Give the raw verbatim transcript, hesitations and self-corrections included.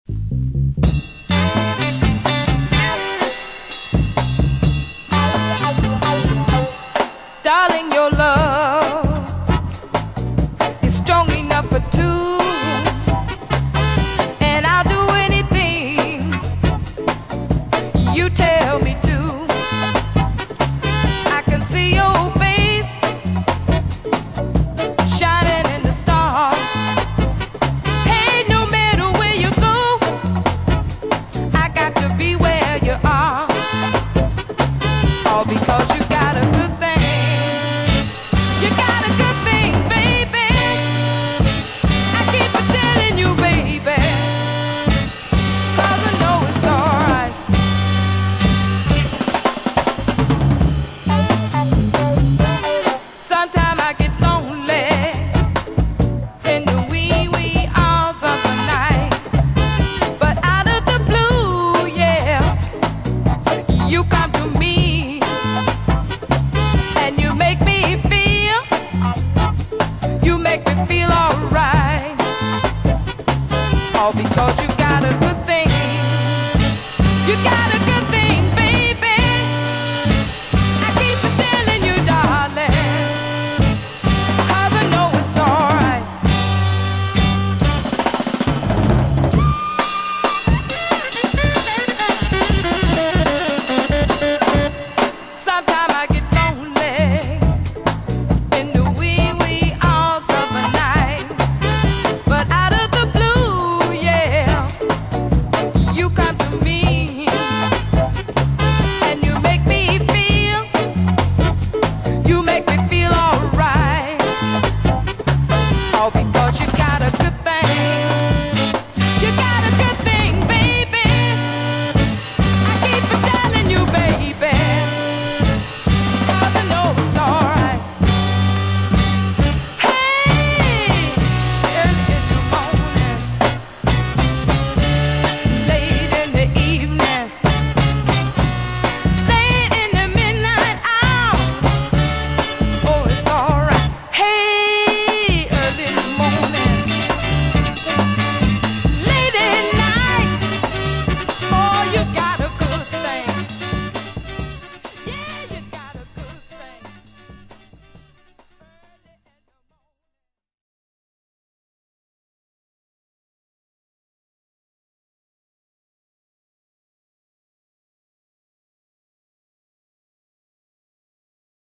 Darling, your love is strong enough for two, and I'll do anything you tell me to. I can see your face shining in the stars. Hey, no matter where you go, I got to be where you are. All because you got a good thing. You got a good thing, baby. I keep on telling you, baby, 'cause I know it's alright. Sometimes I get lonely in the wee, wee hours of the night, but out of the blue, yeah, you come to me and you make me feel, you make me feel alright. All because you got a good thing. You got